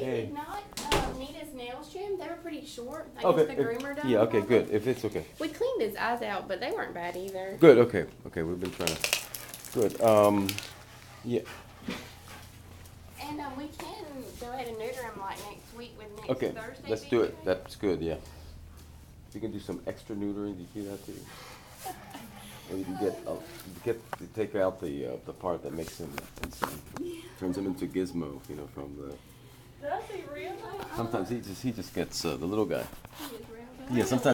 did not need his nails trimmed. They were pretty short. I Okay. guess the groomer done. Yeah. Okay. all Good. that. If it's okay. We cleaned his eyes out, but they weren't bad either. Good. Okay. Okay. We've been trying to. Good. Yeah. And we can go ahead and neuter him like next week with next Okay. Thursday. Let's be do okay? it. That's good. Yeah. You can do some extra neutering. Did you do that too? Or you can to take out the part that makes him turns him into Gizmo. You know, from the. Does he really? Sometimes he just gets the little guy. He is real good. Yeah. Sometimes.